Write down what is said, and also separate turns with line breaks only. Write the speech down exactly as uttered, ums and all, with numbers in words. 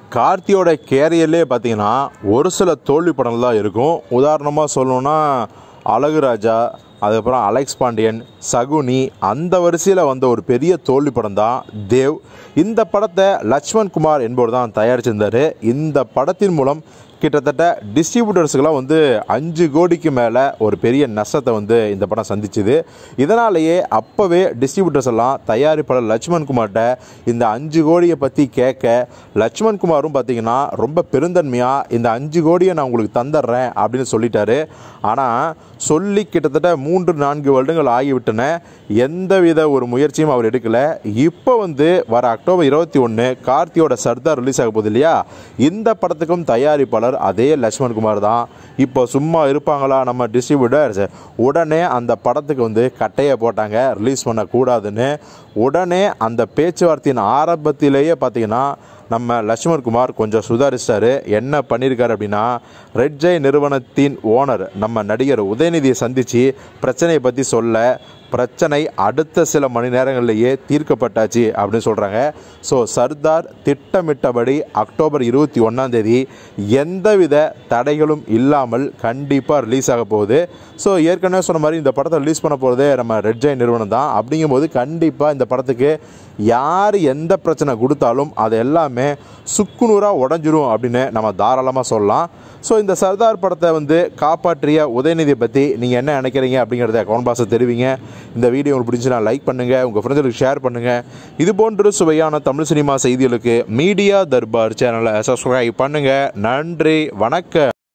கார்த்தியோட கேரியர்லேயே பார்த்தீங்கன்னா ஒரு சில தோல்வி படங்கள் தான் இருக்கும். உதாரணமாக சொல்லணுன்னா அழகுராஜா, அதுக்கப்புறம் அலெக்ஸ் பாண்டியன், சகுனி, அந்த வரிசையில் வந்த ஒரு பெரிய தோல்வி படம் தான் தேவ். இந்த படத்தை லட்சுமண் குமார் என்பவர் தான் தயாரிச்சிருந்தார். இந்த படத்தின் மூலம் கிட்டத்தட்ட டிஸ்ட்ரிபியூட்டர்ஸுக்கெல்லாம் வந்து அஞ்சு கோடிக்கு மேலே ஒரு பெரிய நஷ்டத்தை வந்து இந்த படம் சந்திச்சுது. இதனாலேயே அப்போவே டிஸ்ட்ரிபியூட்டர்ஸ் எல்லாம் தயாரிப்பாளர் லட்சுமண் குமார்கிட்ட இந்த அஞ்சு கோடியை பற்றி கேட்க, லட்சுமண் குமாரும் பார்த்திங்கன்னா ரொம்ப பெருந்தன்மையாக இந்த அஞ்சு கோடியை நான் உங்களுக்கு தந்துடுறேன் அப்படின்னு சொல்லிட்டாரு. ஆனால் சொல்லி கிட்டத்தட்ட மூன்று நான்கு வருடங்கள் ஆகிவிட்டன. எந்தவித ஒரு முயற்சியும் அவர் எடுக்கலை. இப்போ வந்து வர அக்டோபர் இருபத்தி ஒன்று கார்த்தியோட சர்தார் ரிலீஸ் ஆக போகுது இல்லையா, இந்த படத்துக்கும் தயாரிப்பாளர் அதே லட்சுமண் குமார் தான். இப்போ சும்மா இருப்பாங்களா நம்ம டிஸ்ட்ரிபியூட்டர்ஸ்? உடனே அந்த படத்துக்கு வந்து கட்டையை போட்டாங்க, ரிலீஸ் பண்ணக்கூடாதுன்னு. உடனே அந்த பேச்சுவார்த்தையின் ஆரம்பத்திலேயே பார்த்தீங்கன்னா நம்ம லட்சுமண் குமார் கொஞ்சம் சுதாரிச்சார். என்ன பண்ணியிருக்காரு அப்படின்னா, ரெட் ஜெய் நிறுவனத்தின் ஓனர் நம்ம நடிகர் உதயநிதியை சந்தித்து பிரச்சனையை பற்றி சொல்ல, பிரச்சனை அடுத்த சில மணி நேரங்களிலேயே தீர்க்கப்பட்டாச்சு அப்படின்னு சொல்கிறாங்க. ஸோ சர்தார் திட்டமிட்டபடி அக்டோபர் இருபத்தி ஒன்றாம் தேதி எந்தவித தடைகளும் இல்லாமல் கண்டிப்பாக ரிலீஸ் ஆக போகுது. ஸோ ஏற்கனவே சொன்ன மாதிரி இந்த படத்தை ரிலீஸ் பண்ண போகிறதே நம்ம ரெட் ஜெய் நிறுவனம் தான். அப்படிங்கும்போது கண்டிப்பாக இந்த படத்துக்கு யார் எந்த பிரச்சனை கொடுத்தாலும் அது எல்லாமே சுக்குநூறாக உடஞ்சிரும் அப்படின்னு நம்ம தாராளமாக சொல்லலாம். ஸோ இந்த சர்தார் படத்தை வந்து காப்பாற்றிய உதயநிதியை பற்றி நீங்கள் என்ன நினைக்கிறீங்க அப்படிங்கிறத கமெண்ட் பாக்ஸில் தெரிவிங்க. இந்த வீடியோ உங்களுக்கு பிடிச்சுன்னா லைக் பண்ணுங்கள், உங்கள் ஃப்ரெண்ட்ஸுக்கு ஷேர் பண்ணுங்கள். இது போன்ற சுவையான தமிழ் சினிமா செய்திகளுக்கு மீடியா தர்பார் சேனலை சப்ஸ்கிரைப் பண்ணுங்கள். நன்றி, வணக்கம்.